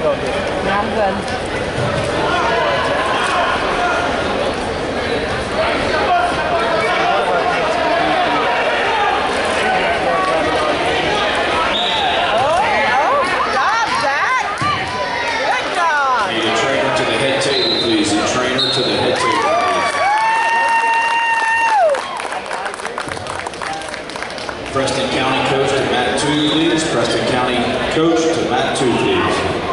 I'm good. Need a trainer to the head table, please. A trainer to the head table, please. Preston County coach to mat 2, please. Preston County coach to mat 2, please.